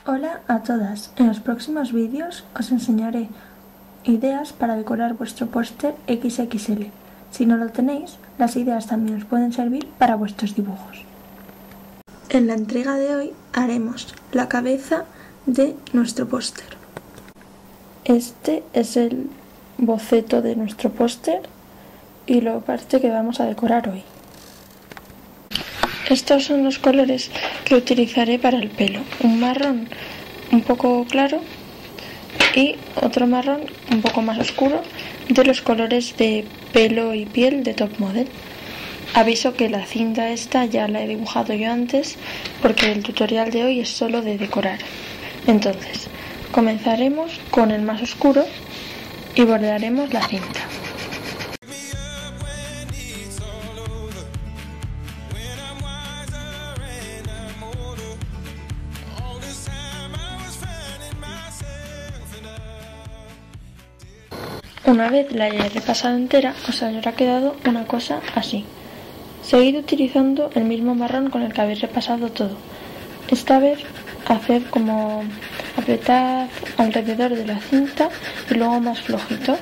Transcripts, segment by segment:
Hola a todas, en los próximos vídeos os enseñaré ideas para decorar vuestro póster XXL. Si no lo tenéis, las ideas también os pueden servir para vuestros dibujos. En la entrega de hoy haremos la cabeza de nuestro póster. Este es el boceto de nuestro póster y la parte que vamos a decorar hoy. Estos son los colores que utilizaré para el pelo. Un marrón un poco claro y otro marrón un poco más oscuro de los colores de pelo y piel de Top Model. Aviso que la cinta esta ya la he dibujado yo antes porque el tutorial de hoy es solo de decorar. Entonces, comenzaremos con el más oscuro y bordearemos la cinta. Una vez la hayáis repasado entera, os habrá quedado una cosa así. Seguid utilizando el mismo marrón con el que habéis repasado todo. Esta vez haced como apretad alrededor de la cinta y luego más flojito.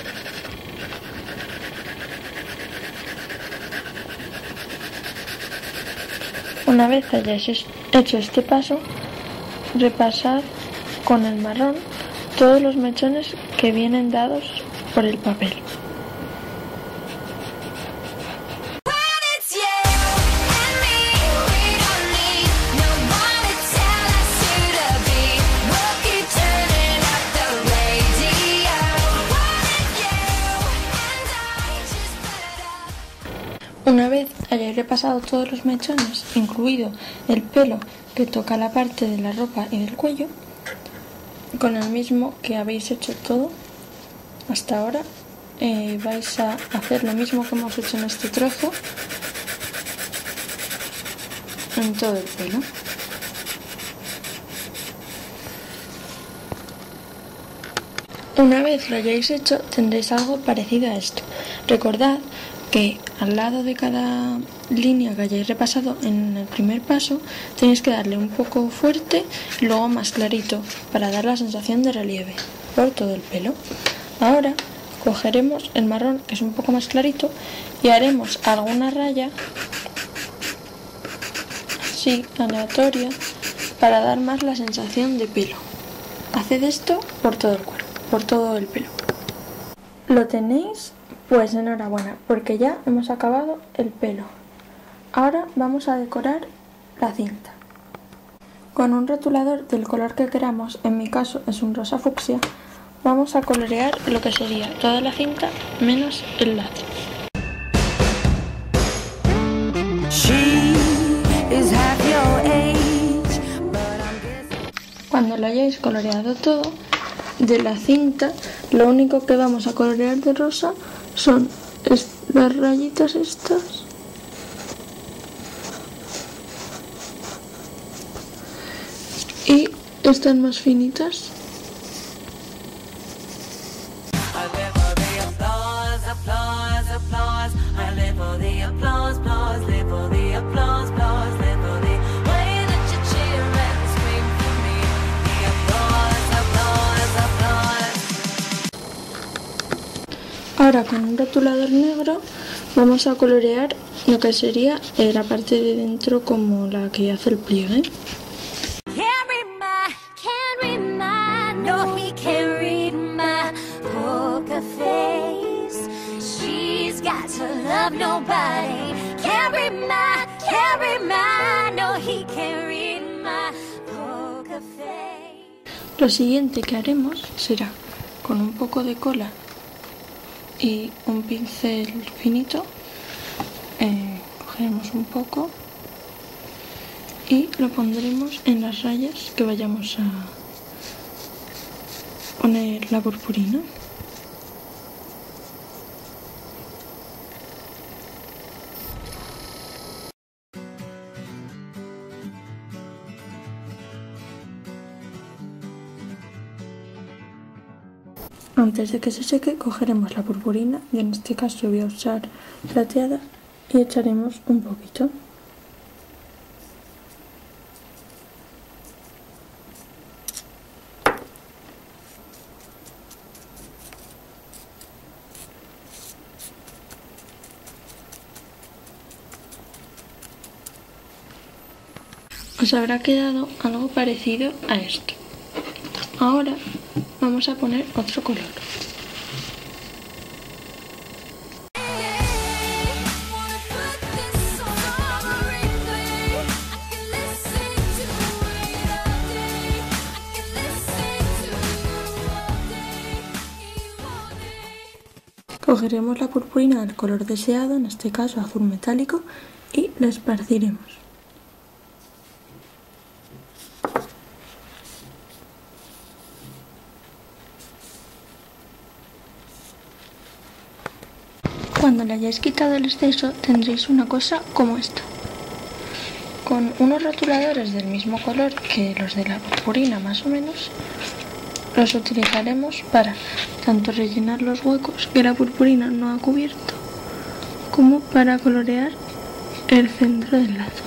Una vez hayáis hecho este paso, repasad con el marrón todos los mechones que vienen dados por el papel. Una vez hayáis repasado todos los mechones, incluido el pelo que toca la parte de la ropa y del cuello, con el mismo que habéis hecho todo hasta ahora, vais a hacer lo mismo que hemos hecho en este trozo en todo el pelo. Una vez lo hayáis hecho, tendréis algo parecido a esto. Recordad que al lado de cada línea que hayáis repasado en el primer paso tenéis que darle un poco fuerte y luego más clarito para dar la sensación de relieve por todo el pelo. Ahora cogeremos el marrón, que es un poco más clarito, y haremos alguna raya así aleatoria para dar más la sensación de pelo. Haced esto por todo el cuerpo, por todo el pelo. ¿Lo tenéis? Pues enhorabuena, porque ya hemos acabado el pelo. Ahora vamos a decorar la cinta. Con un rotulador del color que queramos, en mi caso es un rosa fucsia, vamos a colorear lo que sería toda la cinta menos el lado. Cuando lo hayáis coloreado todo de la cinta, lo único que vamos a colorear de rosa son las rayitas estas y estas más finitas. Ahora con un rotulador negro vamos a colorear lo que sería la parte de dentro, como la que hace el pliegue. Lo siguiente que haremos será, con un poco de cola y un pincel finito, cogeremos un poco y lo pondremos en las rayas que vayamos a poner la purpurina. Antes de que se seque, cogeremos la purpurina, y en este caso voy a usar plateada, y echaremos un poquito. os habrá quedado algo parecido a esto. Ahora vamos a poner otro color. Cogeremos la purpurina del color deseado, en este caso azul metálico, y la esparciremos. Cuando le hayáis quitado el exceso tendréis una cosa como esta. Con unos rotuladores del mismo color que los de la purpurina más o menos, los utilizaremos para tanto rellenar los huecos que la purpurina no ha cubierto, como para colorear el centro del lazo.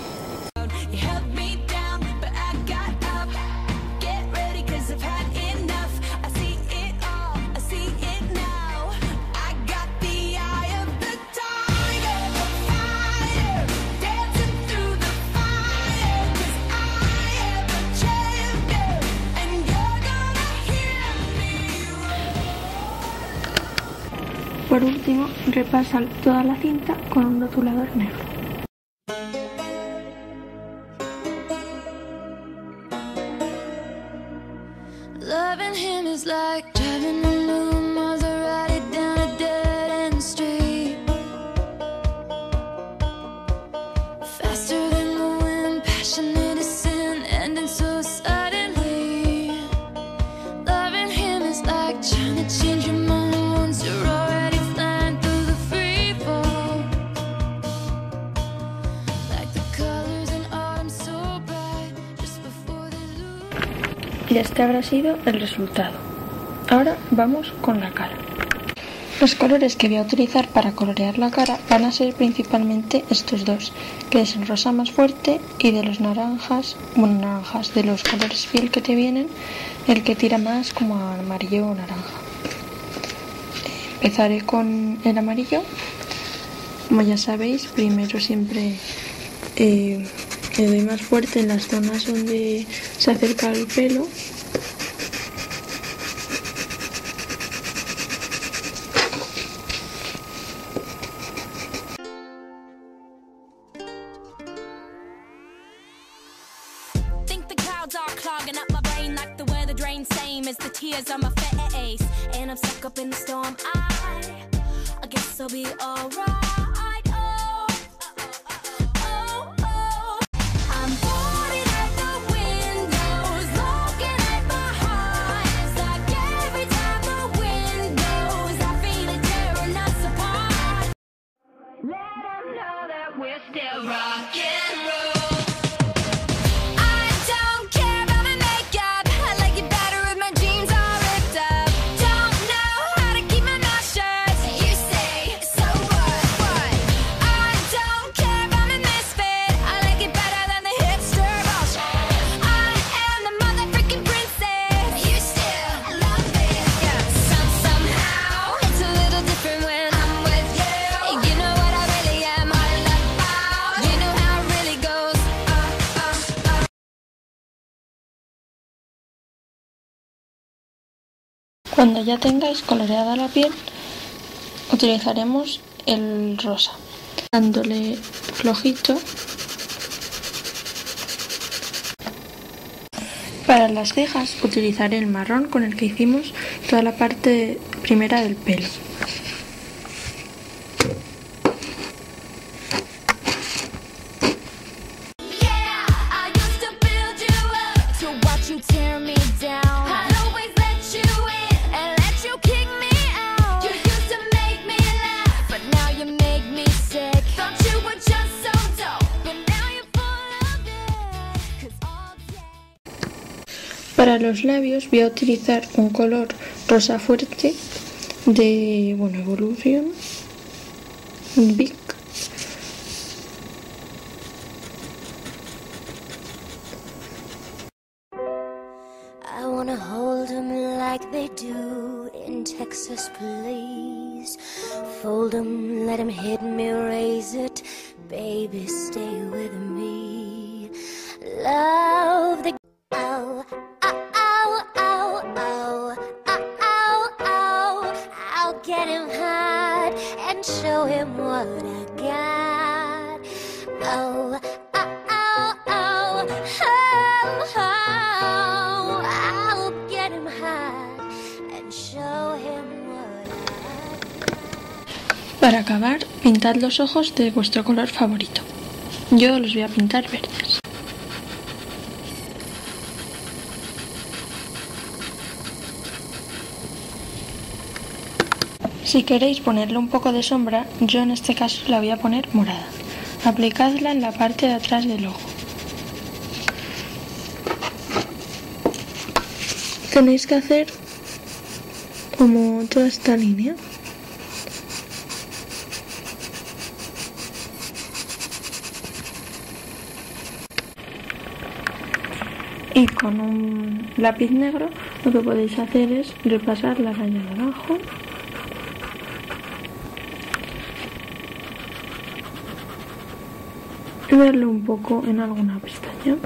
Por último, repasa toda la cinta con un rotulador negro. Loving him is like driving a new Maserati down a dead-end street. Faster than the wind, passionate as sin, ending so suddenly. Loving him is like trying to change your mind once you're already flying through the free fall. Like the colors in autumn so bright, just before they lose. Y este habrá sido el resultado. Ahora vamos con la cara. Los colores que voy a utilizar para colorear la cara van a ser principalmente estos dos, que es el rosa más fuerte y de los naranjas, de los colores piel que te vienen, el que tira más como a amarillo o naranja. Empezaré con el amarillo. Como ya sabéis, primero siempre le doy más fuerte en las zonas donde se acerca el pelo. Are clogging up my brain like the weather drain, same as the tears on my face, and I'm stuck up in the storm. I guess I'll be alright. Oh, oh, oh. I'm boarding at the windows, looking at my heart. It's like every time the wind blows, I feel it tearing us apart. Let them know that we're still rockin' roll. Cuando ya tengáis coloreada la piel, utilizaremos el rosa, dándole flojito. Para las cejas utilizaré el marrón con el que hicimos toda la parte primera del pelo. Para los labios voy a utilizar un color rosa fuerte de Evolution Big. I wanna hold them like they do in Texas, please. Fold them, let them hit me, raise it. Baby, stay with me. love the oh, oh, oh, oh, oh, oh, oh, I'll get him hot and show him what I got. Oh, oh, oh, oh, oh, oh, I'll get him hot and show him what I got. Para acabar, pintad los ojos de vuestro color favorito. Yo los voy a pintar verdes. Si queréis ponerle un poco de sombra, yo en este caso la voy a poner morada. Aplicadla en la parte de atrás del ojo. Tenéis que hacer como toda esta línea. Y con un lápiz negro lo que podéis hacer es repasar la raya de abajo. Y verlo un poco en alguna pestaña.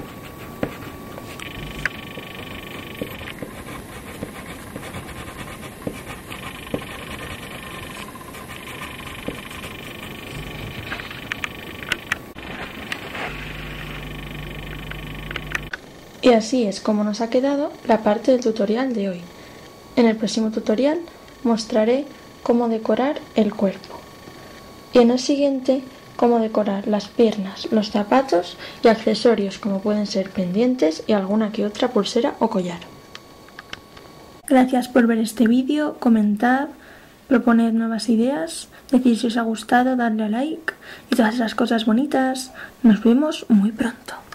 Y así es como nos ha quedado la parte del tutorial de hoy. En el próximo tutorial mostraré cómo decorar el cuerpo. Y en el siguiente, cómo decorar las piernas, los zapatos y accesorios como pueden ser pendientes y alguna que otra pulsera o collar. Gracias por ver este vídeo, comentad, proponed nuevas ideas, decid si os ha gustado, darle a like y todas esas cosas bonitas. Nos vemos muy pronto.